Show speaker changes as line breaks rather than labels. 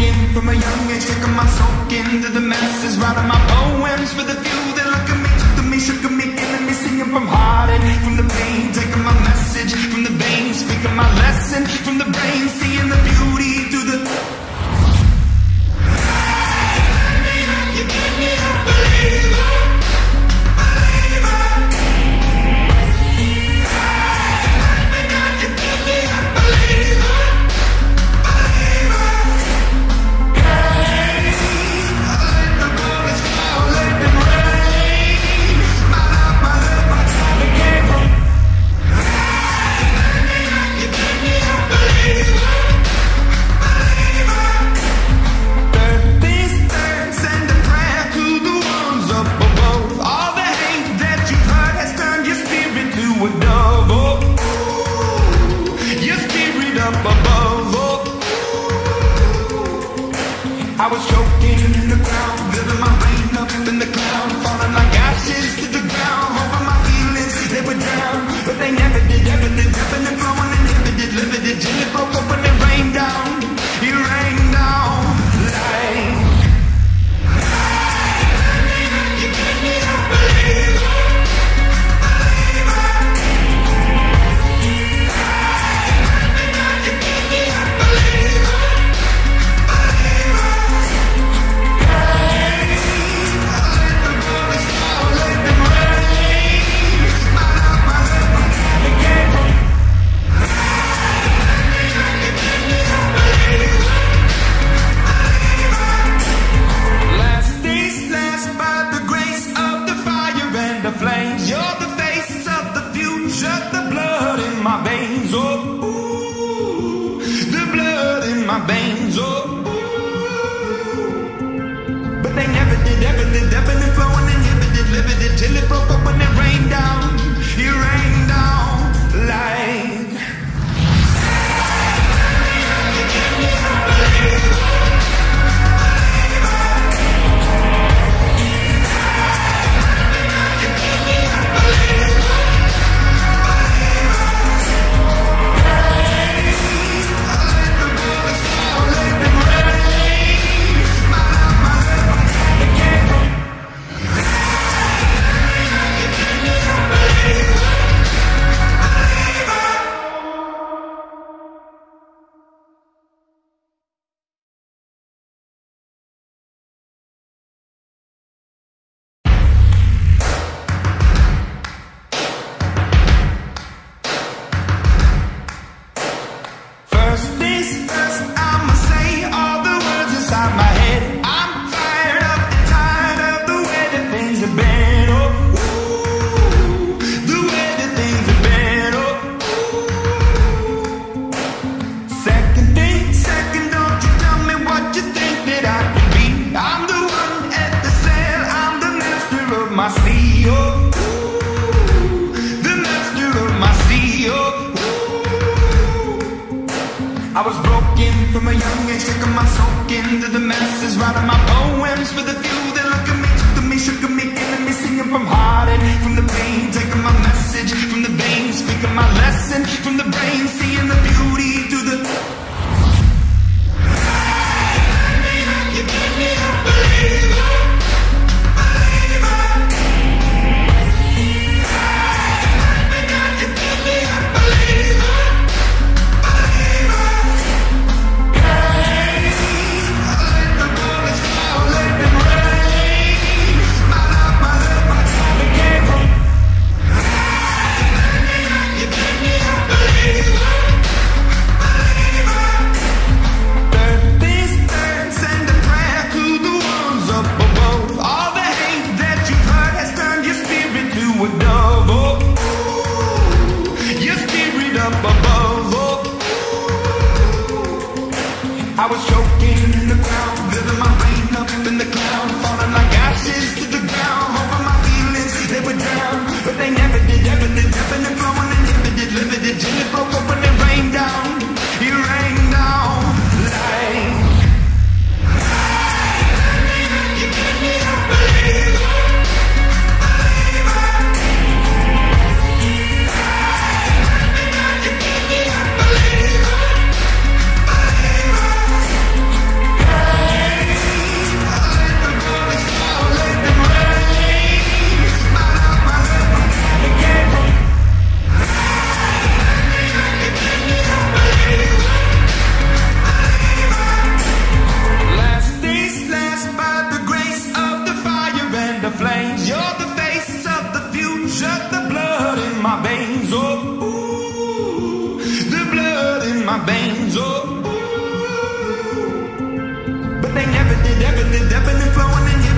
broken from a young age, taking my soak into the masses, writing my poems for the few that look at me, took to me, shook at me, killing me, singing from heartache, from the pain, taking my message from the veins, speaking my lesson from the brain, seeing the beauty through the. You give me a believer, believer. You give me a believer. I was choking in the ground, living my brain up in the cloud, falling like ashes to the ground, hoping my feelings, they would drown, but they never did, ebbing and flowing, inhibited, limited, till it broke up when it rained down, it rained down like. You give me a believer, believer. You give me a believer. Flames, you're the face of the future, the blood in my veins, oh, ooh, the blood in my veins, oh, ooh. But they never did, ebbing and flowing, inhibited, limited, till it broke up when it rained down, it rained down like. You give me a believer. I was broken from a young age, taking my soak into the masses, writing my poems for the few that look at me, took to me, shook at me, killing me, singing from heartache, from the pain, taking my message from the veins, speaking my lesson from the brain, seeing the beauty through the. You give me a believer, believer. You give me a believer. Let the bullets fall, let them rain. flames. You're the face of the future, the blood in my veins. Oh, ooh, the blood in my veins. Oh, ooh. But they never did, ever lived, ebbing and flowing in your